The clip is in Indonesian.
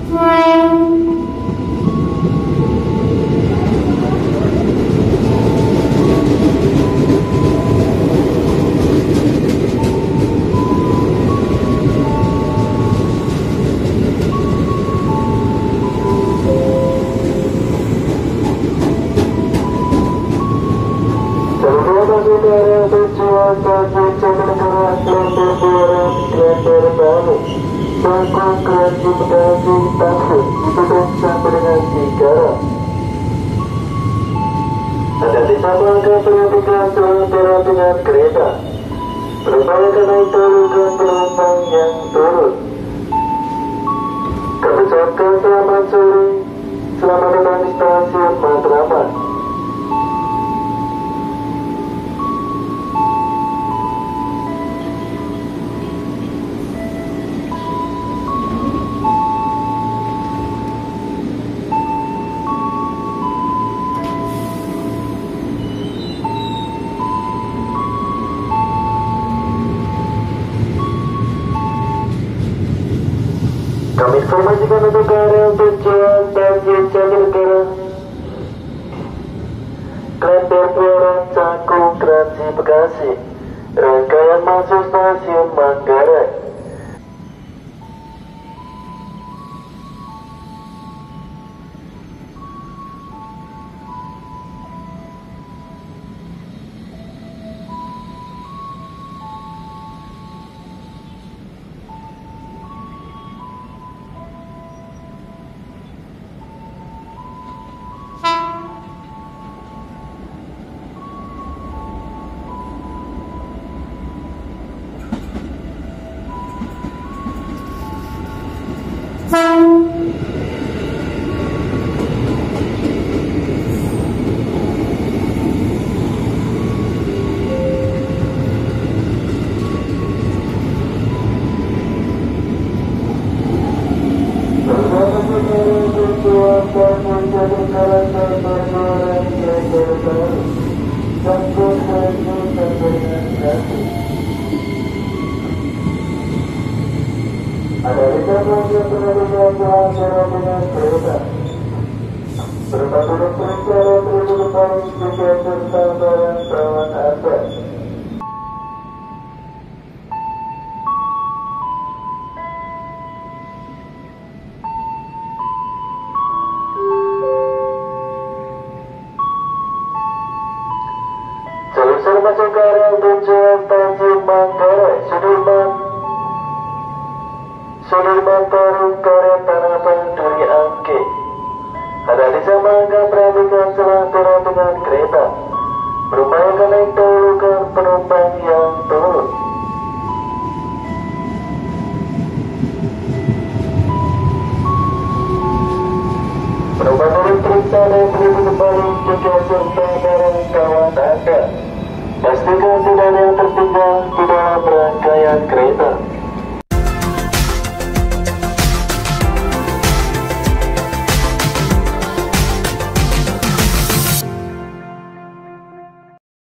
Ada di cabang ke perhatikan selantaran dengan kereta. Berupayakan naik turunkan penumpang yang turun. Kami ucapkan selamat sore, selamat datang di stasiun Matraman. Kami informasikan untuk area tujuan Stasiun Jatinegara, Klender Plural, Cakung, Kranji, Bekasi, rangkaian masuk Stasiun Manggarai. Ada di cabang yang penerimaan pelajaran dengan kereta. Berbagai perkara terlibat juga tentang barang bawaan atas. Jalur masuk ke area tujuan Stasiun Manggarai, Sudirman Baru, Karet, Tanah Abang, Duri Angke. Ada di Samangga, perhatikan selantaran dengan kereta. Berupayakan naik turunkan penumpang yang turun. Penumpang turun periksa dan berikut kembali juga serta barang kawan Anda. Pastikan tidak ada yang tertinggal di dalam rangkaian kereta.